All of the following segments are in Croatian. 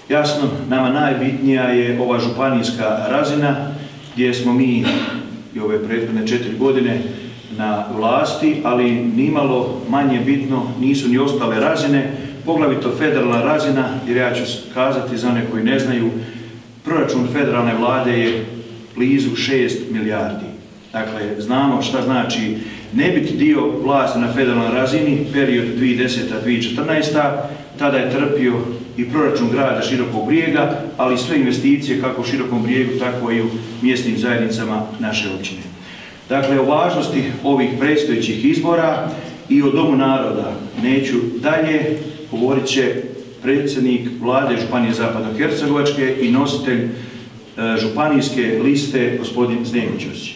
Jasno, nama najbitnija je ova županijska razina gdje smo mi i ove prethodne 4 godine na vlasti, ali nimalo manje bitno nisu ni ostale razine, poglavito federalna razina, jer ja ću kazati za one koji ne znaju, proračun federalne vlade je blizu 6 milijardi. Dakle, znamo šta znači ne biti dio vlasti na federalnoj razini, period 2010-2014, tada je trpio i proračun grada Širokog Brijega, ali i sve investicije kako u Širokom Brijegu, tako i u mjesnim zajednicama naše općine. Dakle, o važnosti ovih predstojećih izbora i o Domu naroda neću dalje, govorit će predsjednik vlade Županije Zapadno-Hercegovačke i nositelj županijske liste, gospodin Zdenko Ćosić.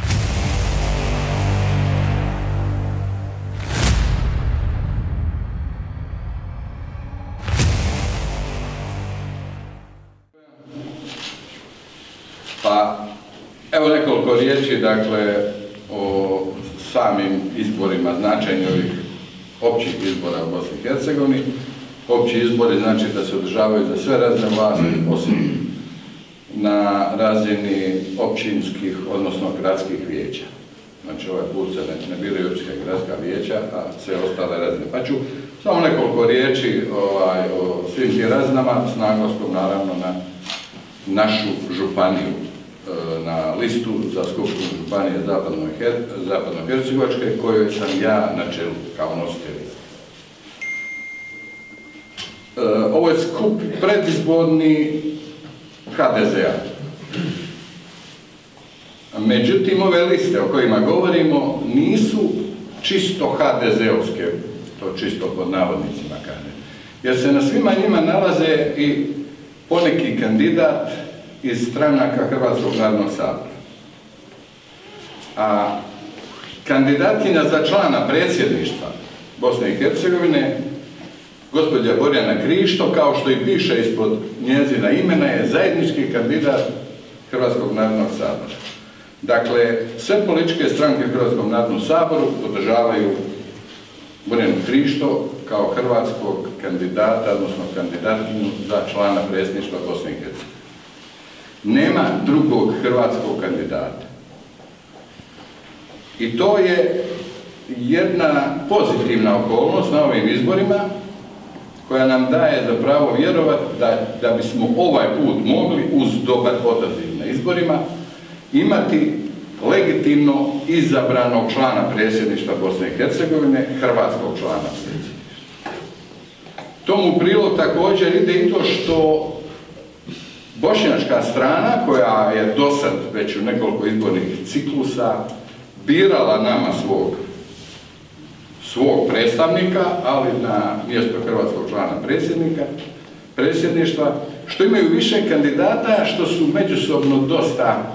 Pa, evo nekoliko riječi, dakle, o samim izborima, značenju ovih općih izbora u Bosni i Hercegovini. Opći izbori znači da se održavaju za sve razine vlasti, osim na razini općinskih, odnosno gradskih vijeća. Znači, ovaj put se ne biraju općinska i gradska vijeća, a sve ostale razine. Pa ću samo nekoliko riječi o svim tim razinama, s naglaskom naravno na našu županiju, na listu za Skupštinu Županije Zapadno-Hercegovačke, kojoj sam ja na čelu kao nositelj. Ovo je skup predizborni HDZ-a. Međutim, ove liste o kojima govorimo nisu čisto HDZ-ovske, to čisto pod navodnicima kažem, jer se na svima njima nalaze i poneki kandidat iz stranaka Hrvatskog narodnog sabora. A kandidatkinja za člana predsjedništva Bosne i Hercegovine, gospođa Borjana Krišto, kao što i piše ispod njezina imena, je zajednički kandidat Hrvatskog narodnog sabora. Dakle, sve političke stranke u Hrvatskom narodnom saboru podržavaju Borjanu Krišto kao hrvatskog kandidata, odnosno kandidatkinju za člana predsjedništva Bosne i Hercegovine. Nema drugog hrvatskog kandidata. I to je jedna pozitivna okolnost na ovim izborima koja nam daje za pravo vjerovati da bismo ovaj put mogli uz dobar odaziv na izborima imati legitimno izabranog člana predsjedništva Bosne i Hercegovine, hrvatskog člana predsjedništva. Tomu u prilog također ide i to što bošnjačka strana, koja je dosad već u nekoliko izbornih ciklusa birala nama svog predstavnika, ali na mjesto hrvatskog člana predsjedništva, što imaju više kandidata, što su međusobno dosta,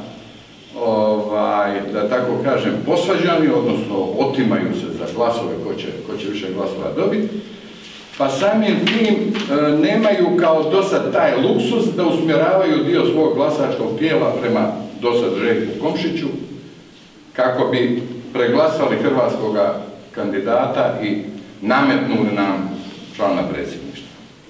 da tako kažem, posvađani, odnosno otimaju se za glasove ko će više glasova dobiti, pa samim tim nemaju kao dosad taj luksus da usmjeravaju dio svog glasačkog tijela prema dosad Željku Komšiću, kako bi preglasali hrvatskog kandidata i nametnuli nam člana predsjedništva.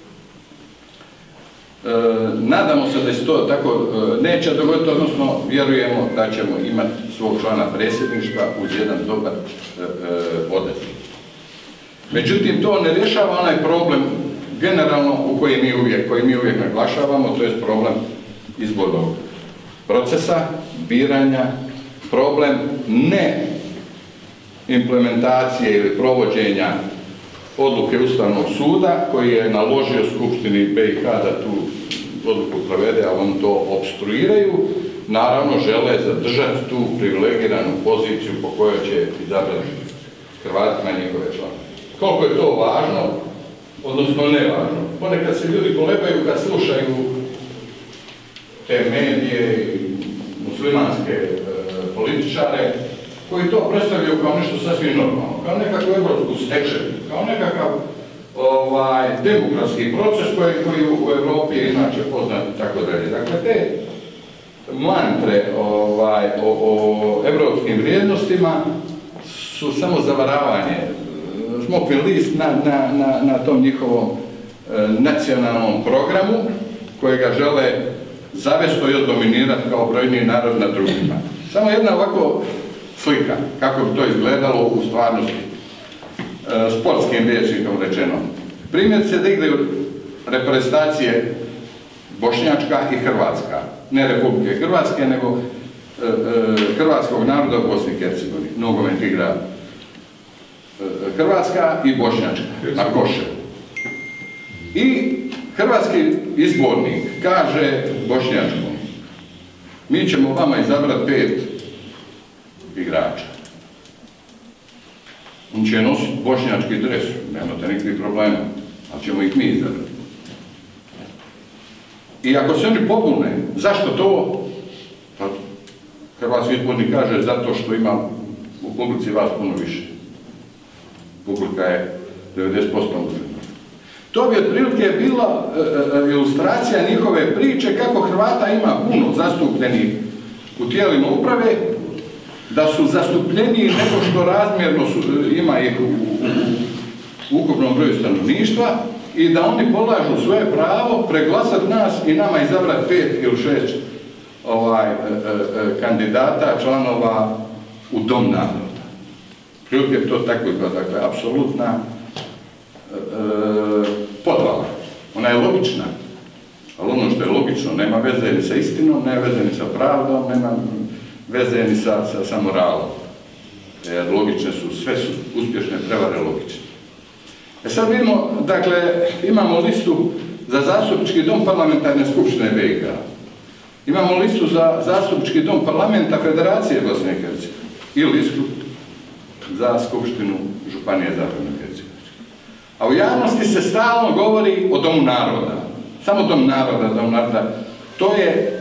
Nadamo se da se to tako neće dogoditi, odnosno vjerujemo da ćemo imati svog člana predsjedništva uz jedan dobar odaziv. Međutim, to ne rješava onaj problem generalno koji mi uvijek naglašavamo, to je problem izbornog procesa, biranja, problem ne implementacije ili provođenja odluke Ustavnog suda koji je naložio Skupštini BiH da tu odluku provede, a oni to opstruiraju, naravno žele zadržati tu privilegiranu poziciju po kojoj će izabrati Hrvatima njihove članove. Koliko je to važno, odnosno nevažno. Ponekad se ljudi kolebaju kad slušaju te medije i muslimanske političare koji to predstavljaju kao nešto sasvim normalno, kao nekakvu evropsku stečevinu, kao nekakav demokratski proces koji u Evropi je inače poznat i tako dalje. Dakle, te mantre o evropskim vrijednostima su samo zavaravanje, smokvin list na tom njihovom nacionalnom programu, kojega žele zavesto i dominirati kao brojniji narod nad drugima. Samo jedna ovako slika, kako bi to izgledalo u stvarnosti, sportskim rječnikom rečeno. Primjer se da igraju reprezentacije bošnjačka i hrvatska, ne Republike Hrvatske, nego hrvatskog naroda u Bosni i Hercegovini. Nogomet igra hrvatska i bošnjačka na koševu. I hrvatski izbornik kaže bošnjačkom: mi ćemo vama izabrati 5 igrača. On će nositi bošnjački dres, nemate nikakvih problema, ali ćemo ih mi izabrati. I ako se oni pobune, zašto to? Pa hrvatski izbornik kaže zato što ima u publici vas puno više. Publika je 90% muslima. To bi otprilike bila ilustracija njihove priče kako Hrvata ima puno zastupljenih u tijelima uprave, da su zastupljeniji nego što razmjerno ima ih u ukupnom broju stanovništva i da oni polažu svoje pravo preglasati nas i nama izabrati 5 ili 6 kandidata, članova u Dom naroda. Prilike to tako izgleda, dakle, apsolutna podvala. Ona je logična, ali ono što je logično nema veze ni sa istinom, nema veze ni sa pravdom, nema veze ni sa moralom. Jer logične su, sve su uspješne prevare logične. Sad vidimo, dakle, imamo listu za zastupnički dom parlamentarne skupštine BiH. Imamo listu za zastupnički dom parlamenta Federacije Bosne i Hercegovine i listu za skupštinu Županije Zapadne Hercegovine. A u javnosti se stalno govori o Domu naroda. Samo Dom naroda. To je,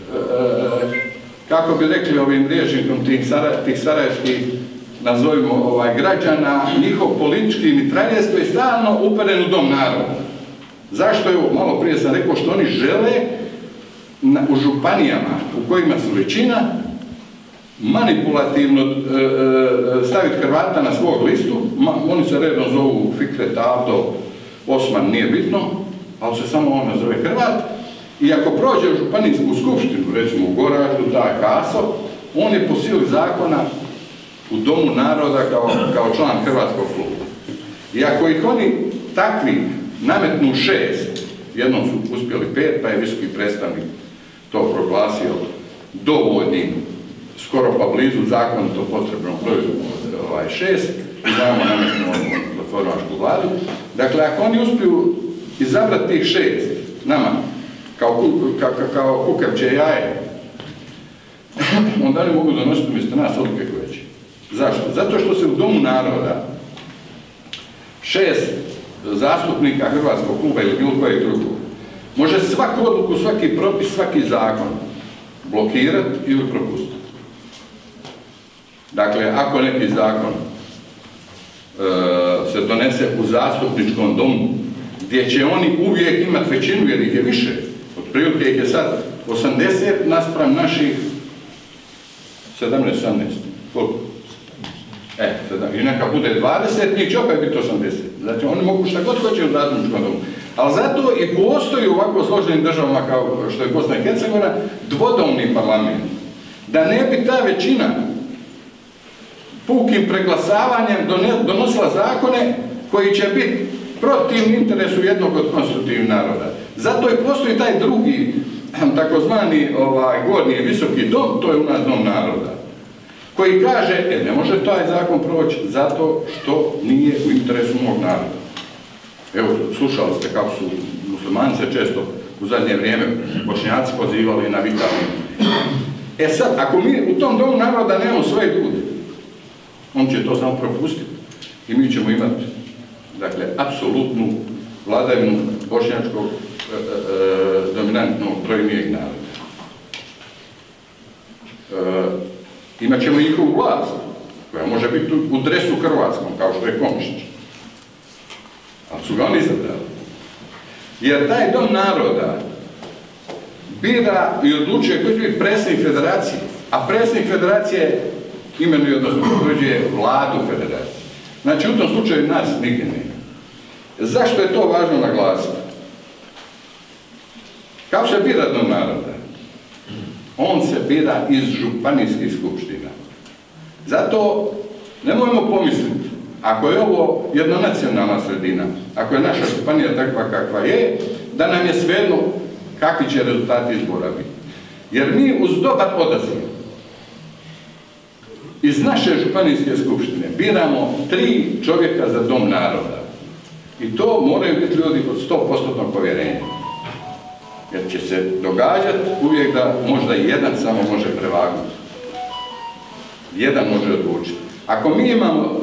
kako bi rekli ovim rječnikom tih sarajevskih, nazovimo građana, njihov politički mitraljez koji je stalno uperen u Dom naroda. Zašto? Evo, malo prije sam rekao što oni žele u županijama u kojima su većina manipulativno staviti Hrvata na svog listu. Oni se redno zovu Fikret, Avdo, Osman, nije bitno, ali se samo on nazove Hrvat. I ako prođe u županijsku skupštinu, recimo u Goraždu, taj Kaso, on je po sili zakona u Domu naroda kao član Hrvatskog kluba. I ako ih oni takvi nametnu 6, jednom su uspjeli 5, pa je visoki predstavnik to proglasio dovoljnim, skoro pa blizu zakonito potrebnom broju 6, i dajemo nametnu platformašku vladu. Dakle, ako oni uspiju izabrati tih 6 nama, kao kukavče jaje, onda oni mogu donositi umjesto nas odluke koje će. Zašto? Zato što se u Domu naroda 6 zastupnika Hrvatskog kluba ili bilo kojeg drugog može svaku odluku, svaki propis, svaki zakon blokirati ili propustiti. Dakle, ako neki zakon se donese u zastupničkom domu, gdje će oni uvijek imati većinu, jer ih je više, otprilike ih je sad 80 naspram naših 17, 18, koliko? I neka bude 20, njih će opet biti 80. Znači, oni mogu šta god hoće u zastupničkom domu. Ali zato i postoji u ovako složenim državama kao što je Bosna i Hercegovina dvodomni parlament. Da ne bi ta većina pukim preglasavanjem donosila zakone koji će biti protiv interesu jednog od konstitutivnih naroda. Zato i postoji taj drugi, takozvani gornji i visoki dom, to je u nas Dom naroda, koji kaže, ne može taj zakon proći zato što nije u interesu mog naroda. Evo, slušali ste kako su muslimani se često u zadnje vrijeme Bošnjaci pozivali na vitalni. Sad, ako mi u tom Domu naroda nemamo svoje ljude, on će to samo propustiti i mi ćemo imati, dakle, apsolutnu vladavinu bošnjačkog dominantnog brojnijeg naroda. Imat ćemo njihovu vlast, koja može biti u dresu hrvatskom, kao što je Komšić. Ali su ga oni izabrali. Jer taj Dom naroda bira i odlučuje koji će biti predsjednik federacije, a predsjednik federacije imenuje, odnosno potvrđuje vladu federacije. Znači, u tom slučaju nas nigdje nema. Zašto je to važno naglasiti? Kako se bira dom naroda? On se bira iz županijskih skupština. Zato nemojmo pomisliti, ako je ovo jedna nacionalna sredina, ako je naša županija takva kakva je, da nam je svejedno kakvi će rezultati izbora biti. Jer mi uz dobar odaziv iz naše županijske skupštine biramo 3 čovjeka za dom naroda. I to moraju biti ljudi od 100% povjerenja. Jer će se događati uvijek da možda jedan samo može prevagnuti. Jedan može odlučiti. Ako mi imamo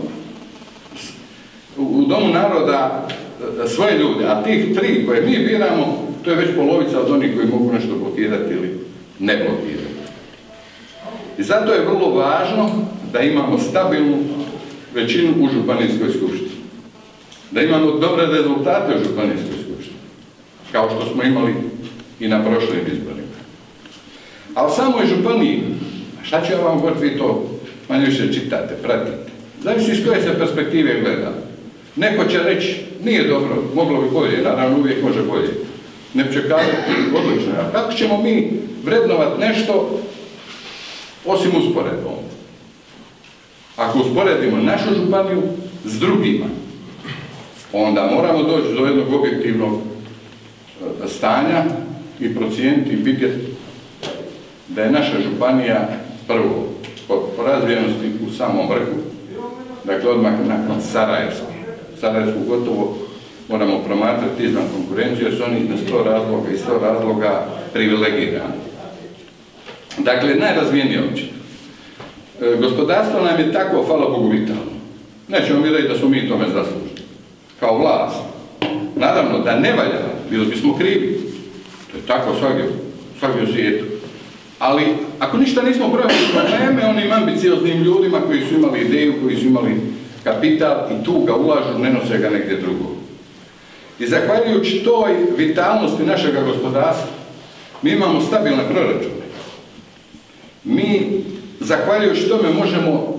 u domu naroda svoje ljude, a tih 3 koje mi biramo, to je već polovica od onih koji mogu nešto blokirati ili ne blokirati. I zato je vrlo važno da imamo stabilnu većinu u županijskoj skupštini. Da imamo dobre rezultate u županijskoj skupštini. Kao što smo imali i na prošlim izborima. A u samoj županiji, šta ću ja vam govoriti, vi to manje više čitate, pratite. Zavisi iz koje se perspektive gleda. Neko će reći, nije dobro, moglo bi bolje, naravno uvijek može bolje. Ne će kazati, odlično. A kako ćemo mi vrednovati nešto osim usporedbom? Ako usporedimo našu županiju s drugima, onda moramo doći do jednog objektivnog stanja i procijeniti i vidjeti da je naša županija prvo po razvijenosti u samom vrhu, dakle odmah nakon Sarajevske. Sarajevsku gotovo moramo promatrati izvan konkurenciju jer su oni iz 100 razloga privilegirani. Dakle, najrazvijenija općina. Gospodarstvo nam je tako, hvala Bogu, vitalno. Nećemo mi reći da smo mi tome zaslužni. Kao vlast. Naravno, da ne valja, bili bismo krivi. To je tako svagdje u svijetu. Ali, ako ništa nismo pravili probleme onim ambicioznim ljudima koji su imali ideju, koji su imali kapital i tu ga ulažu, ne nose ga negdje drugo. I zahvaljujući toj vitalnosti našega gospodarstva, mi imamo stabilne proračune. Mi, zahvaljujući tome, možemo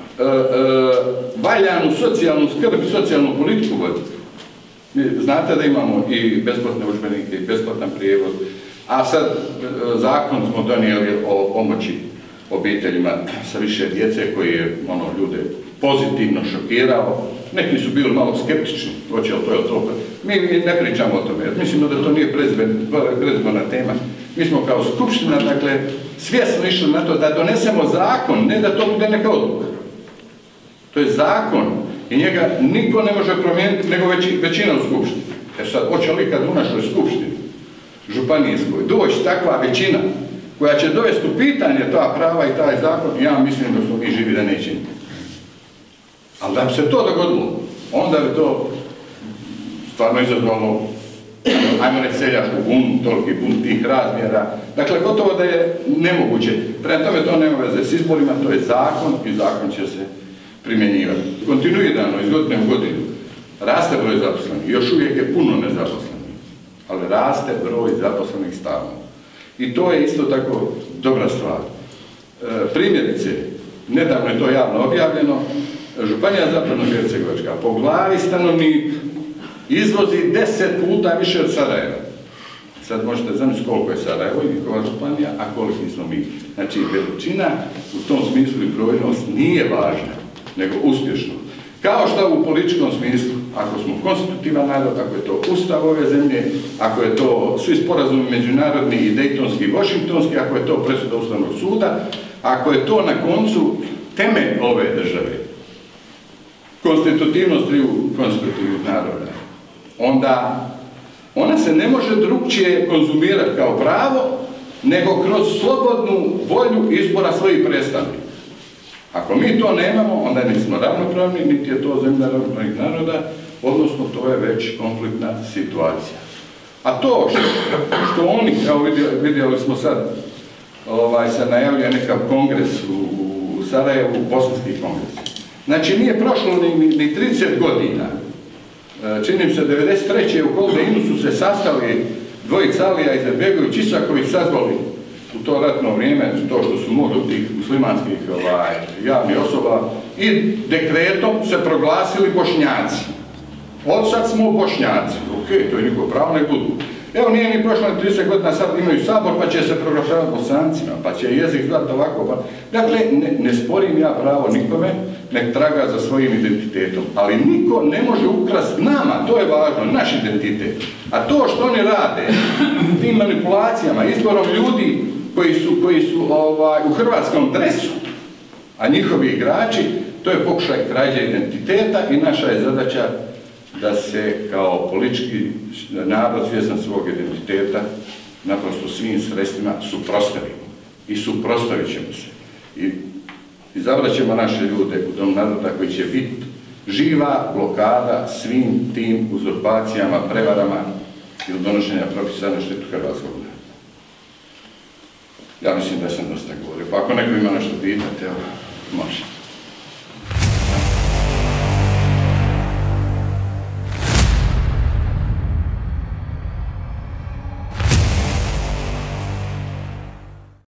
valjanu socijalnu skrb i socijalnu politiku voditi. Znate da imamo i besplatne udžbenike, i besplatan prijevoz, a sad zakon smo donijeli o pomoći obiteljima sa više djece koji je ljude pozitivno šokirao. Neki su bili malo skeptični, hoće li to je to. Mi ne pričamo o tome, jer mislimo da to nije predizborna tema. Mi smo kao skupština, dakle, svjesno išli na to da donesemo zakon, ne da to bude neka odluka. To je zakon i njega niko ne može promijeniti nego većina u skupštini. Jer sad, hoće li kad u našoj skupštini, županijskoj, doći takva većina koja će dovesti u pitanje ta prava i taj zakon, ja mislim da smo mi živi da neće. Ali da bi se to dogodilo, onda bi to stvarno izazvalo, ajmo reći, seljačku bunu, toliki bun tih razmjera. Dakle, gotovo da je nemoguće. Prema tome to nema veze s izborima, to je zakon i zakon će se primjenjivati. Kontinuirano, iz godine u godinu, raste broj zaposlenih, još uvijek je puno nezaposlenih, ali raste broj zaposlenih stalno. I to je isto tako dobra stvar. Primjerice, nedavno je to javno objavljeno, Županija Zapadno-Hercegovačka po glavi stanovnika izvozi 10 puta više od Sarajeva. Sad možete zamisliti koliko je Sarajevo i njihova županija, a koliki smo mi. Znači, veličina u tom smislu i brojnost nije važna, nego uspješno. Kao što u političkom smislu, ako smo konstitutivan narod, ako je to ustav ove zemlje, ako je to svi sporazumi međunarodni i dejtonski i washingtonski, ako je to presuda Ustavnog suda, ako je to na koncu temelj ove države, konstitutivnost triju konstitutivnih naroda, onda ona se ne može drugčije konzumirati kao pravo, nego kroz slobodnu volju izbora svojih predstavnika. Ako mi to nemamo, onda nismo ravnopravni, niti je to zemlja ravnopravnih naroda, odnosno to je već konfliktna situacija. A to što oni, evo vidjeli smo sad, se najavljuje nekav kongres u Sarajevu, bosanski kongres. Znači nije prošlo ni 30 godina. Činim se 93. u Koldeinu su se sastali dvojica Alija Izetbegović Isaković sazvali u to ratno vrijeme, to što su mogli tih muslimanskih javnih osoba i dekretom se proglasili Bošnjaci. Od sad smo Bošnjaci. Ok, to je njihovo pravo, ne budu. Evo nije ni prošlo 30 godina, sad imaju sabor pa će se proglašavati Bosancima, pa će jezik zvati ovako, pa... Dakle, ne sporim ja pravo nikome, nek traga za svojim identitetom, ali niko ne može ukrasti nama, to je važno, naš identitet. A to što oni rade, tim manipulacijama, izborom ljudi koji su u hrvatskom dresu, a njihovi igrači, to je pokušaj krađe identiteta i naša je zadaća da se kao politički narod svjestan svog identiteta naprosto svim sredstvima suprotstavimo i suprotstavit ćemo se. I izabrat ćemo naše ljude u Dom naroda koji će biti živa blokada svim tim uzurpacijama, prevarama ili donošenja propisa na štetu hrvatskog naroda. Ja mislim da sam dosta govorio. Pa ako neko ima nešto pitati, evo, može.